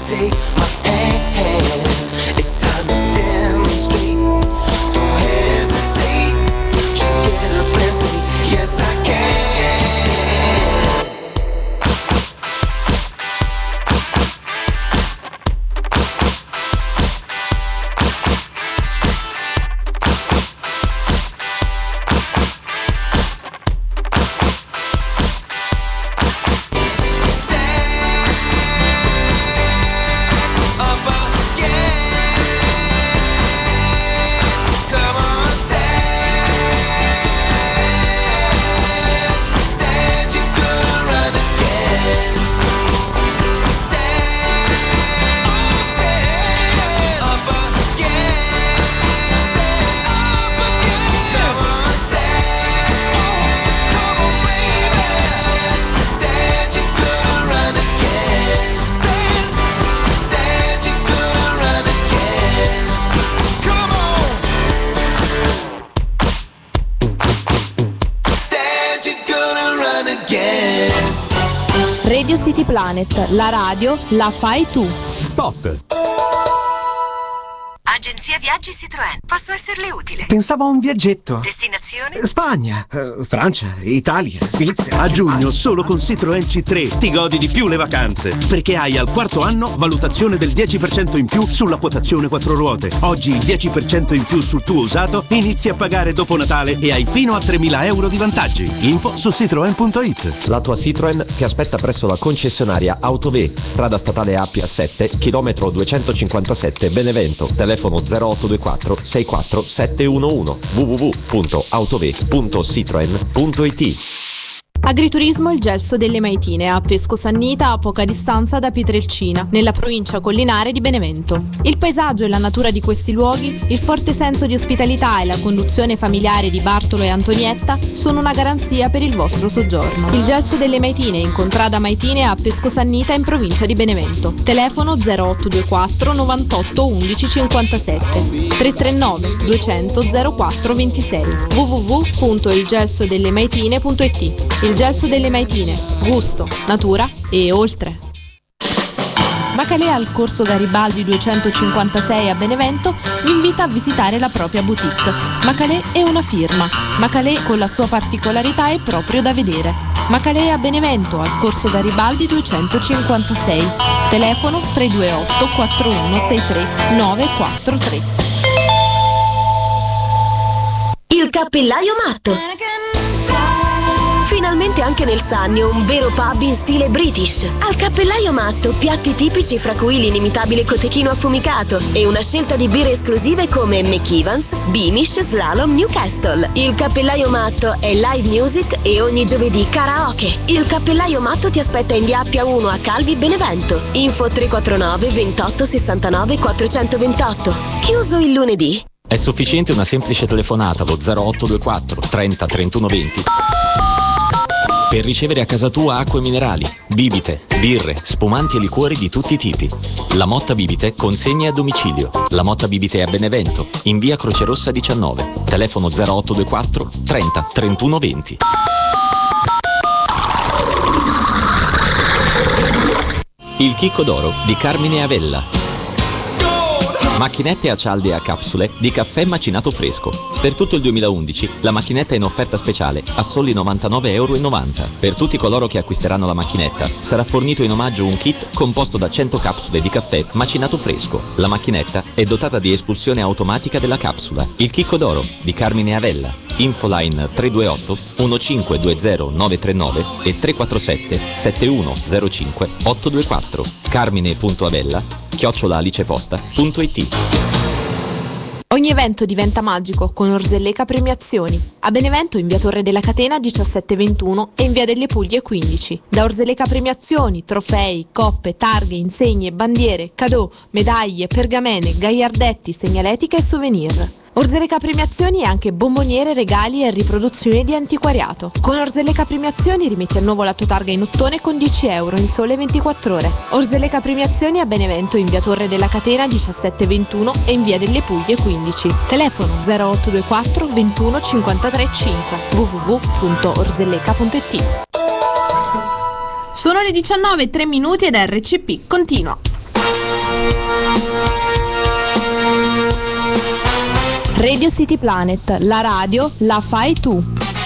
take my hand. It's time to demonstrate. Don't hesitate. Just get up and say, yes I can. Radio City Planet, la radio la fai tu. Spot. Agenzia Viaggi Citroën. Posso esserle utile? Pensavo a un viaggetto. Destinazione? Spagna, Francia, Italia, Svizzera. A giugno solo con Citroën C3 ti godi di più le vacanze, perché hai al quarto anno valutazione del 10% in più sulla quotazione 4 ruote. Oggi il 10% in più sul tuo usato, inizi a pagare dopo Natale e hai fino a 3.000 euro di vantaggi. Info su citroen.it. La tua Citroën ti aspetta presso la concessionaria Autove, strada statale Appia 7, chilometro 257 Benevento, telefono 0824 64 711 www.autove.citroen.it. Agriturismo Il Gelso delle Maitine a Pesco Sannita, a poca distanza da Pietrelcina, nella provincia collinare di Benevento. Il paesaggio e la natura di questi luoghi, il forte senso di ospitalità e la conduzione familiare di Bartolo e Antonietta sono una garanzia per il vostro soggiorno. Il Gelso delle Maitine in contrada Maitine a Pesco Sannita in provincia di Benevento. Telefono 0824 98 11 57 339 200 04 26 www.ilgelsodellemaitine.it. Il Gelso delle Maitine, gusto, natura e oltre. Macalè al Corso Garibaldi 256 a Benevento vi invita a visitare la propria boutique. Macalè è una firma. Macalè con la sua particolarità è proprio da vedere. Macalè a Benevento al Corso Garibaldi 256. Telefono 328 4163 943. Il cappellaio matto. Finalmente anche nel Sannio un vero pub in stile British. Al Cappellaio Matto piatti tipici fra cui l'inimitabile cotechino affumicato e una scelta di birre esclusive come McEvans, Beamish, Slalom, Newcastle. Il Cappellaio Matto è live music e ogni giovedì karaoke. Il Cappellaio Matto ti aspetta in via Appia 1 a Calvi, Benevento. Info 349 28 69 428. Chiuso il lunedì. È sufficiente una semplice telefonata allo 0824 30 31 20 per ricevere a casa tua acque minerali, bibite, birre, spumanti e liquori di tutti i tipi. La Motta Bibite consegna a domicilio. La Motta Bibite è a Benevento, in via Crocerossa 19. Telefono 0824 30 31 20. Il chicco d'oro di Carmine Avella. Macchinette a cialde e a capsule di caffè macinato fresco. Per tutto il 2011 la macchinetta è in offerta speciale a soli 99,90 euro. Per tutti coloro che acquisteranno la macchinetta sarà fornito in omaggio un kit composto da 100 capsule di caffè macinato fresco. La macchinetta è dotata di espulsione automatica della capsula. Il chicco d'oro di Carmine Avella. Infoline 328 1520 939 e 347 7105 824. Carmine.avella@aliceposta.it. Ogni evento diventa magico con Orzelleca Premiazioni. A Benevento in via Torre della Catena 1721 e in via delle Puglie 15. Da Orzelleca Premiazioni, trofei, coppe, targhe, insegne, bandiere, cadeau, medaglie, pergamene, gagliardetti, segnaletica e souvenir. Orzelleca Premiazioni è anche bomboniere, regali e riproduzioni di antiquariato. Con Orzelleca Premiazioni rimetti a nuovo la tua targa in ottone con 10 euro in sole 24 ore. Orzelleca Premiazioni a Benevento in via Torre della Catena 1721 e in via delle Puglie 15. Telefono 0824 21 53 5 www.orzelleca.it. Sono le 19:03 ed RCP continua. Radio City Planet, la radio la fai tu.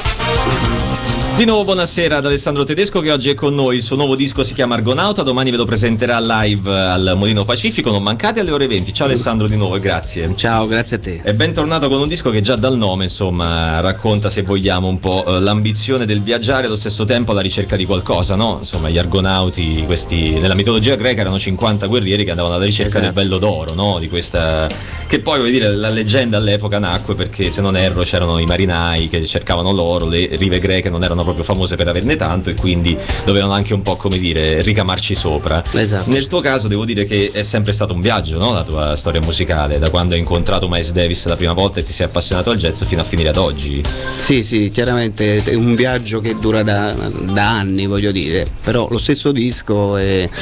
Di nuovo buonasera ad Alessandro Tedesco, che oggi è con noi. Il suo nuovo disco si chiama Argonauta, domani ve lo presenterà live al Molino Pacifico. Non mancate alle ore 20. Ciao Alessandro di nuovo e grazie. Ciao, grazie a te. E bentornato con un disco che già dal nome, insomma, racconta, se vogliamo, un po' l'ambizione del viaggiare e allo stesso tempo la ricerca di qualcosa, no? Insomma, gli Argonauti, questi nella mitologia greca erano 50 guerrieri che andavano alla ricerca del bello d'oro, no? Di questa, che poi, voglio dire, la leggenda all'epoca nacque perché, se non erro, c'erano i marinai che cercavano l'oro, le rive greche non erano proprio famose per averne tanto e quindi dovevano anche un po', come dire, ricamarci sopra. Esatto. Nel tuo caso devo dire che è sempre stato un viaggio, no? La tua storia musicale, da quando hai incontrato Miles Davis la prima volta e ti sei appassionato al jazz fino a finire ad oggi. Sì, chiaramente è un viaggio che dura da anni, voglio dire, però lo stesso disco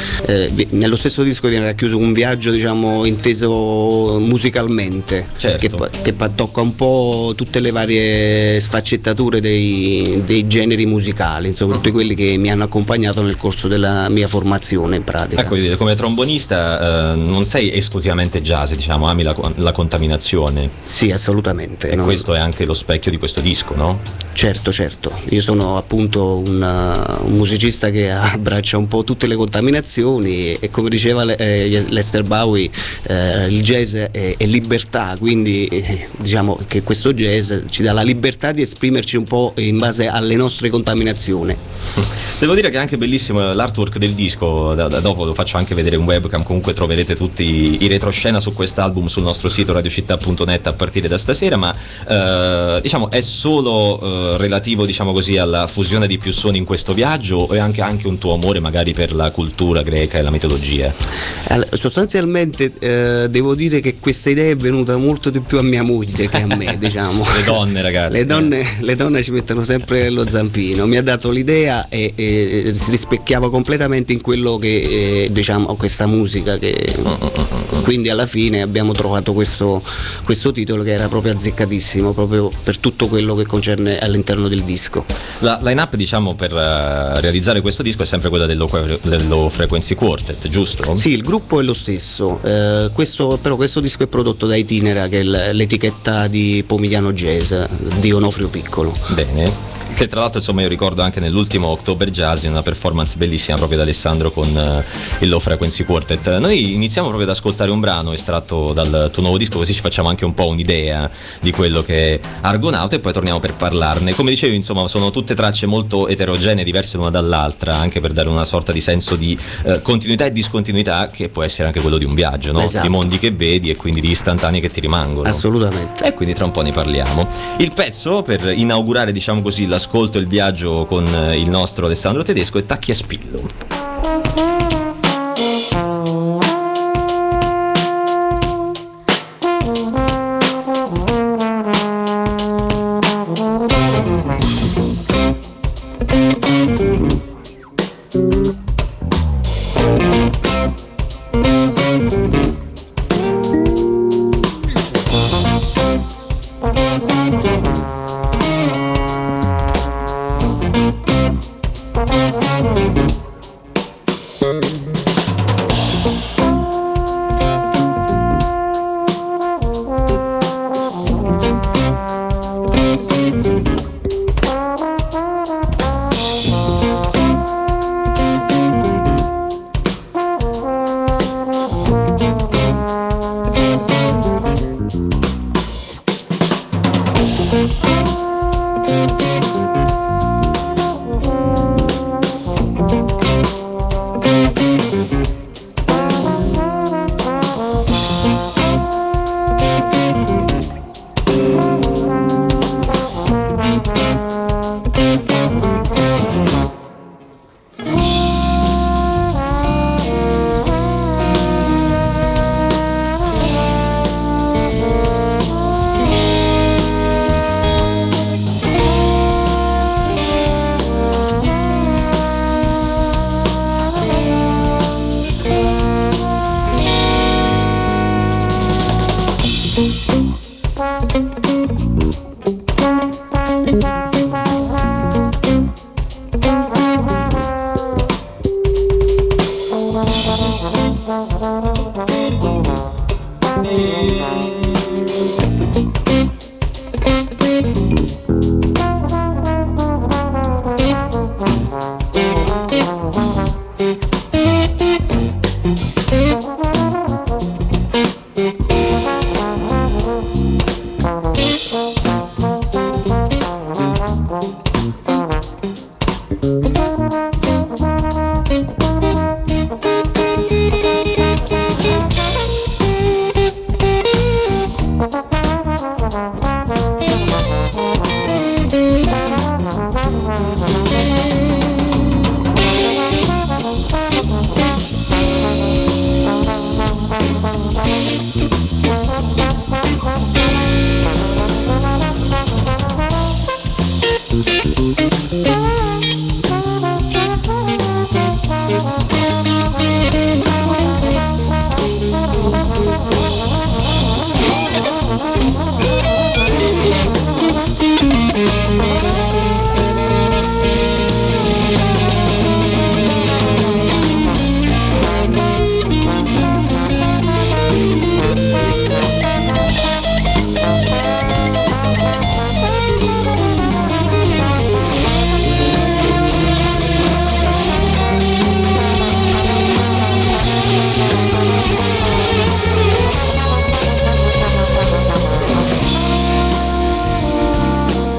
nello stesso disco viene racchiuso un viaggio, diciamo, inteso musicalmente, certo, che tocca un po' tutte le varie sfaccettature dei generi musicali, insomma, tutti quelli che mi hanno accompagnato nel corso della mia formazione in pratica. Ecco, come trombonista non sei esclusivamente jazz, diciamo, ami la contaminazione. Sì, assolutamente. E questo è anche lo specchio di questo disco, no? Certo, io sono appunto un musicista che abbraccia un po' tutte le contaminazioni e come diceva Lester Bowie, il jazz è libertà, quindi diciamo che questo jazz ci dà la libertà di esprimerci un po' in base alle nostre contaminazioni. Devo dire che è anche bellissimo l'artwork del disco, dopo lo faccio anche vedere in webcam, comunque troverete tutti i retroscena su quest'album sul nostro sito radiocittà.net a partire da stasera, ma diciamo è solo relativo, diciamo così, alla fusione di più suoni in questo viaggio o è anche un tuo amore magari per la cultura greca e la mitologia? Sostanzialmente devo dire che questa idea è venuta molto di più a mia moglie che a me, diciamo. Le donne, ragazzi. Le donne ci mettono sempre lo zampino. Mi ha dato l'idea e si rispecchiava completamente in quello che diciamo, questa musica che quindi alla fine abbiamo trovato questo titolo che era proprio azzeccatissimo, proprio per tutto quello che concerne all'interno del disco. La line-up, diciamo, per realizzare questo disco è sempre quella dello Frequency Quartet, giusto? Sì, il gruppo è lo stesso. Questo disco è prodotto da Itinera, che è l'etichetta di Pomigliano Jazz di Onofrio Piccolo. Bene. Che tra l'altro, insomma, io ricordo anche nell'ultimo October Jazz una performance bellissima proprio da Alessandro con il Low Frequency Quartet. Noi iniziamo proprio ad ascoltare un brano estratto dal tuo nuovo disco, così ci facciamo anche un po' un'idea di quello che è Argonauta e poi torniamo per parlarne. Come dicevi, insomma, sono tutte tracce molto eterogenee, diverse l'una dall'altra, anche per dare una sorta di senso di continuità e discontinuità che può essere anche quello di un viaggio, no? Esatto. Di mondi che vedi e quindi di istantanei che ti rimangono. Assolutamente. E quindi tra un po' ne parliamo. Il pezzo per inaugurare, diciamo così, l'ascolto e il viaggio con il nostro Alessandro Tedesco è Tacchi a spillo.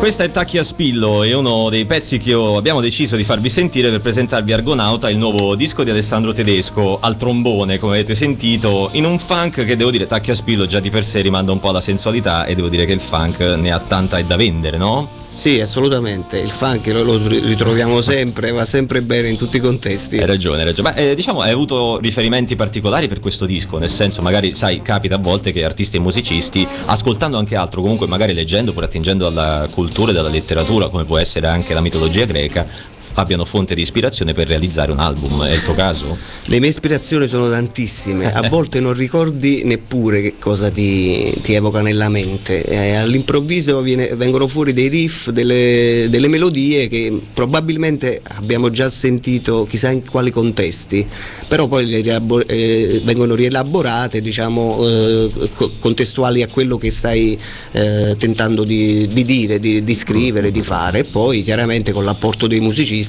Questa è Tacchi a Spillo, è uno dei pezzi che abbiamo deciso di farvi sentire per presentarvi Argonauta, il nuovo disco di Alessandro Tedesco, al trombone, come avete sentito, in un funk che, devo dire, Tacchi a Spillo già di per sé rimanda un po' alla sensualità, e devo dire che il funk ne ha tanta e da vendere, no? Sì, assolutamente, il funk lo ritroviamo sempre, va sempre bene in tutti i contesti. Hai ragione. Beh, diciamo, hai avuto riferimenti particolari per questo disco? Nel senso, magari, sai, capita a volte che artisti e musicisti, ascoltando anche altro, comunque magari leggendo, pur attingendo alla cultura e dalla letteratura, come può essere anche la mitologia greca, abbiano fonte di ispirazione per realizzare un album. È il tuo caso? Le mie ispirazioni sono tantissime, a volte non ricordi neppure che cosa ti evoca nella mente, all'improvviso vengono fuori dei riff, delle melodie che probabilmente abbiamo già sentito chissà in quali contesti, però poi vengono rielaborate, diciamo, contestuali a quello che stai tentando di dire, di scrivere, di fare, e poi chiaramente con l'apporto dei musicisti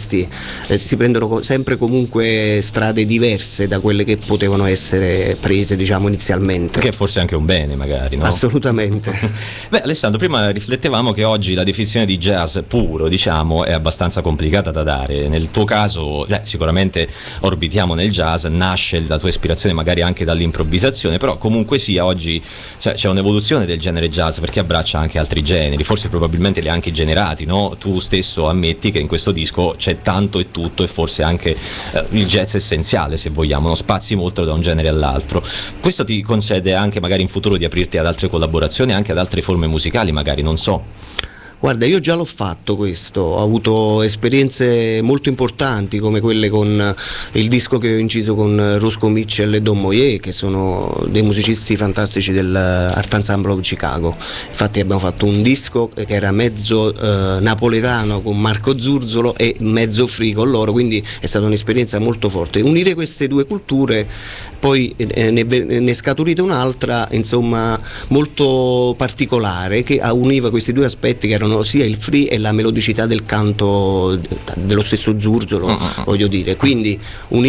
si prendono sempre comunque strade diverse da quelle che potevano essere prese, diciamo, inizialmente. Che forse è anche un bene, magari, no? Assolutamente. Beh, Alessandro, prima riflettevamo che oggi la definizione di jazz puro, diciamo, è abbastanza complicata da dare. Nel tuo caso, sicuramente orbitiamo nel jazz, nasce la tua ispirazione magari anche dall'improvvisazione, però comunque sia oggi c'è un'evoluzione del genere jazz, perché abbraccia anche altri generi, forse probabilmente li ha anche generati, no? Tu stesso ammetti che in questo disco c'è tanto e tutto, e forse anche il jazz essenziale, se vogliamo, no? Spazi molto da un genere all'altro. Questo ti concede anche magari in futuro di aprirti ad altre collaborazioni, anche ad altre forme musicali, magari, non so. Guarda, io già l'ho fatto questo, ho avuto esperienze molto importanti come quelle con il disco che ho inciso con Roscoe Mitchell e Don Moye, che sono dei musicisti fantastici dell'Art Ensemble of Chicago. Infatti abbiamo fatto un disco che era mezzo napoletano con Marco Zurzolo e mezzo free con loro, quindi è stata un'esperienza molto forte. Unire queste due culture, poi ne è scaturita un'altra, insomma, molto particolare, che univa questi due aspetti che erano sia il free e la melodicità del canto dello stesso Zurzolo, voglio dire, quindi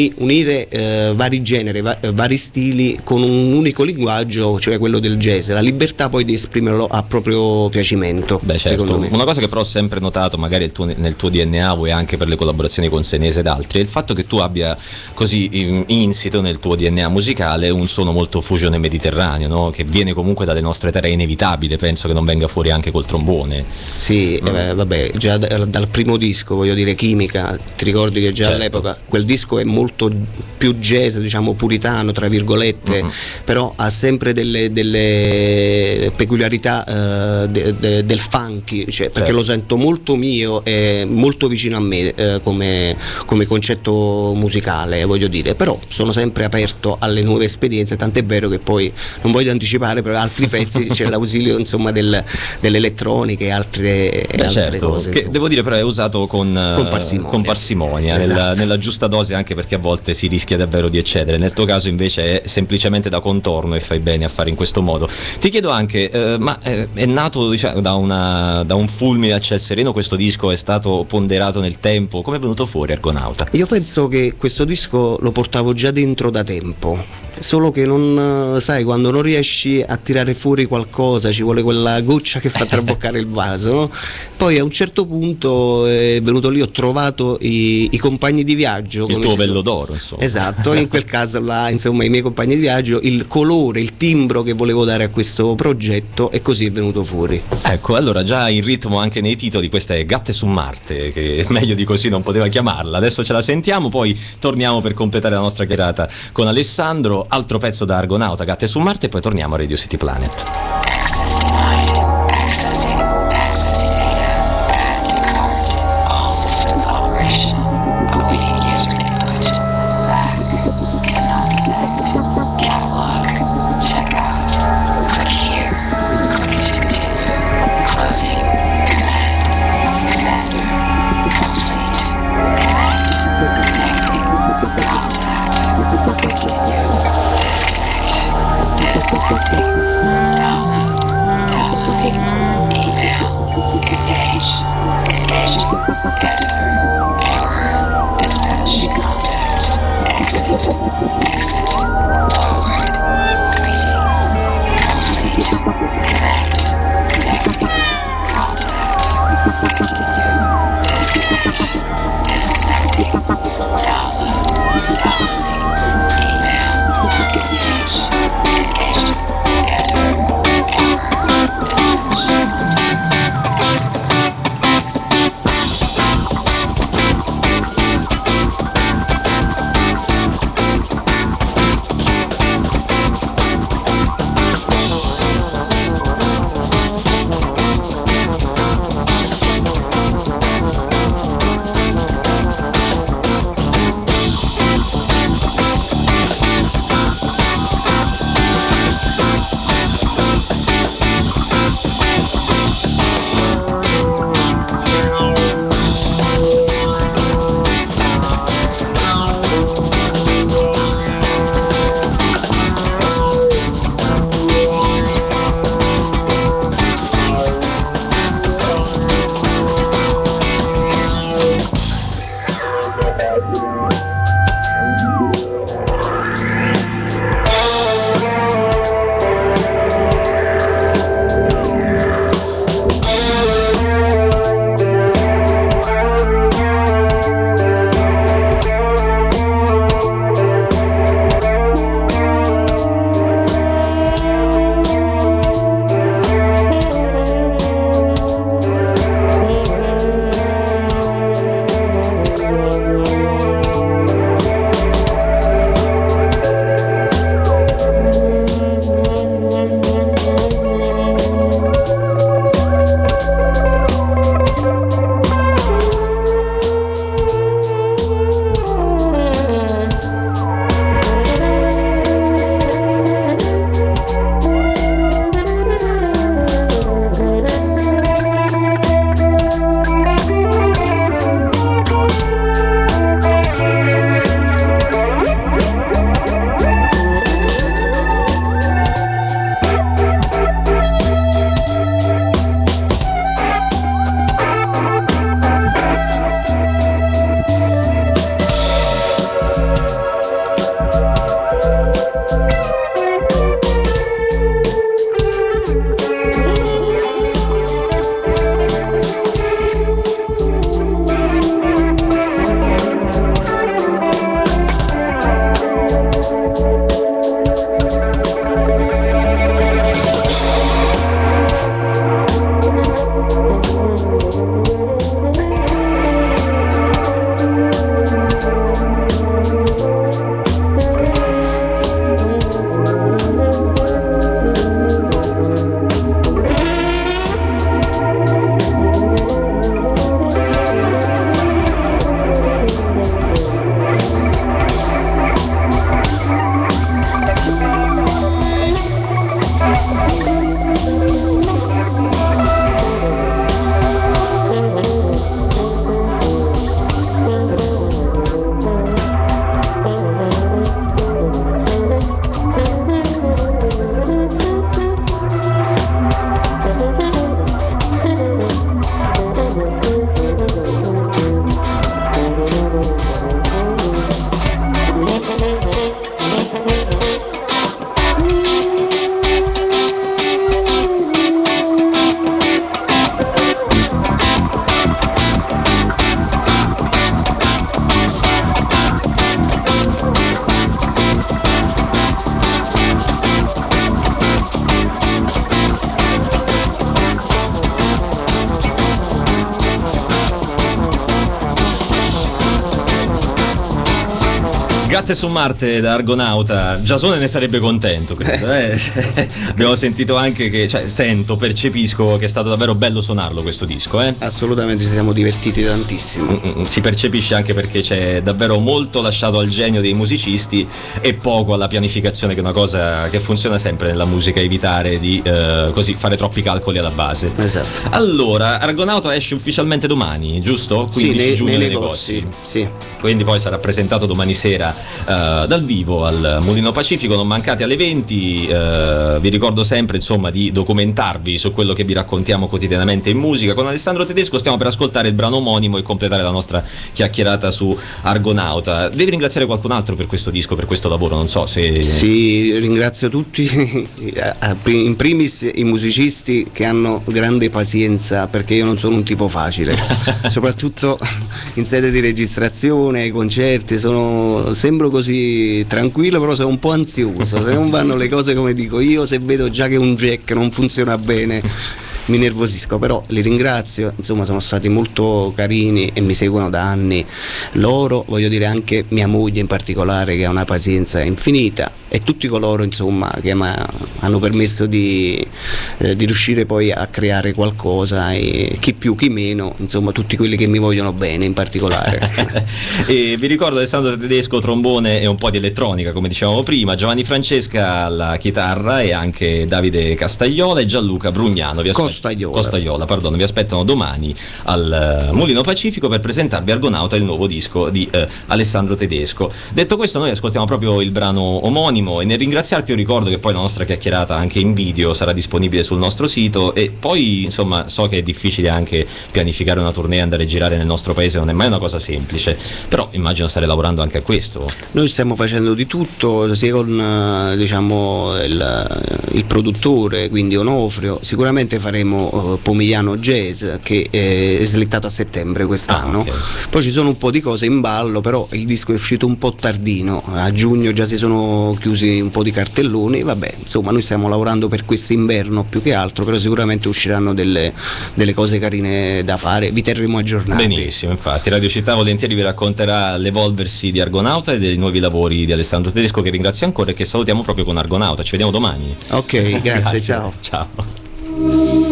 unire vari generi, vari stili con un unico linguaggio, cioè quello del jazz, la libertà poi di esprimerlo a proprio piacimento. Beh, certo. Secondo me. Una cosa che però ho sempre notato, magari nel tuo DNA e anche per le collaborazioni con Senese ed altri, è il fatto che tu abbia così insito nel tuo DNA musicale un suono molto fusione mediterraneo, no? Che viene comunque dalle nostre terre, inevitabile, penso che non venga fuori anche col trombone. Sì, vabbè, già dal primo disco, voglio dire, Chimica, ti ricordi che già certo. All'epoca quel disco è molto più jazz, diciamo puritano, tra virgolette, però ha sempre delle peculiarità del funky, cioè, perché certo. lo sento molto mio e molto vicino a me come concetto musicale, voglio dire, però sono sempre aperto alle nuove esperienze, tant'è vero che poi non voglio anticipare, per altri pezzi c'è l'ausilio, insomma, dell'elettronica e altre certo, cose, che devo dire però è usato con parsimonia, esatto. nella giusta dose, anche perché a volte si rischia davvero di eccedere. Nel tuo caso invece è semplicemente da contorno e fai bene a fare in questo modo. Ti chiedo anche, è nato, diciamo, da un fulmine al ciel sereno questo disco? È stato ponderato nel tempo? Come è venuto fuori Argonauta? Io penso che questo disco lo portavo già dentro da tempo, solo che non sai, quando non riesci a tirare fuori qualcosa ci vuole quella goccia che fa traboccare il vaso, no? Poi a un certo punto è venuto lì, ho trovato i compagni di viaggio, il tuo vello d'oro, insomma. Esatto, in quel caso là, insomma, i miei compagni di viaggio, il colore, il timbro che volevo dare a questo progetto, e così è venuto fuori. Ecco, allora già in ritmo anche nei titoli, questa è Gatte su Marte, che meglio di così non poteva chiamarla. Adesso ce la sentiamo, poi torniamo per completare la nostra chiacchierata con Alessandro. Altro pezzo da Argonauta, Gatte su Marte, e poi torniamo a Radio City Planet. Gatte su Marte da Argonauta, Giasone ne sarebbe contento, credo. Abbiamo sentito anche che, percepisco che è stato davvero bello suonarlo questo disco. Assolutamente, ci siamo divertiti tantissimo. Si percepisce anche perché c'è davvero molto lasciato al genio dei musicisti e poco alla pianificazione, che è una cosa che funziona sempre nella musica, evitare di così fare troppi calcoli alla base. Esatto. Allora, Argonauta esce ufficialmente domani, giusto? 15 giugno nei negozi. Sì. Quindi poi sarà presentato domani sera dal vivo al Mulino Pacifico. Non mancate alle 20. Vi ricordo sempre, insomma, di documentarvi su quello che vi raccontiamo quotidianamente in musica. Con Alessandro Tedesco stiamo per ascoltare il brano omonimo e completare la nostra chiacchierata su Argonauta. Devi ringraziare qualcun altro per questo disco, per questo lavoro? Non so se... Sì, ringrazio tutti, in primis i musicisti che hanno grande pazienza, perché io non sono un tipo facile, soprattutto in sede di registrazione, ai concerti, sembro così tranquillo, però sono un po' ansioso, se non vanno le cose come dico io, se vedo già che un jack non funziona bene mi nervosisco, però li ringrazio, insomma sono stati molto carini e mi seguono da anni. Loro, voglio dire anche mia moglie in particolare, che ha una pazienza infinita, e tutti coloro, insomma, che hanno permesso di riuscire poi a creare qualcosa, e chi più chi meno, insomma tutti quelli che mi vogliono bene in particolare. E vi ricordo Alessandro Tedesco trombone e un po' di elettronica, come dicevamo prima, Giovanni Francesca alla chitarra e anche Davide Castagliola e Gianluca Brugnano. Costagliola, perdono, vi aspettano domani al Mulino Pacifico per presentarvi Argonauta, il nuovo disco di Alessandro Tedesco. Detto questo, noi ascoltiamo proprio il brano omonimo, e nel ringraziarti io ricordo che poi la nostra chiacchierata anche in video sarà disponibile sul nostro sito, e poi insomma so che è difficile anche pianificare una tournée, andare a girare nel nostro paese, non è mai una cosa semplice, però immagino stare lavorando anche a questo. Noi stiamo facendo di tutto, sia con il produttore, quindi Onofrio. Sicuramente faremo Pomigliano Jazz, che è slittato a settembre quest'anno. Okay. Poi ci sono un po' di cose in ballo, però il disco è uscito un po' tardino, a giugno già si sono chiusi un po' di cartelloni. Vabbè, insomma noi stiamo lavorando per quest'inverno più che altro, però sicuramente usciranno delle cose carine da fare, vi terremo aggiornati. Benissimo, infatti Radio Città volentieri vi racconterà l'evolversi di Argonauta e dei nuovi lavori di Alessandro Tedesco, che ringrazio ancora e che salutiamo proprio con Argonauta. Ci vediamo domani. Ok, grazie. Ciao.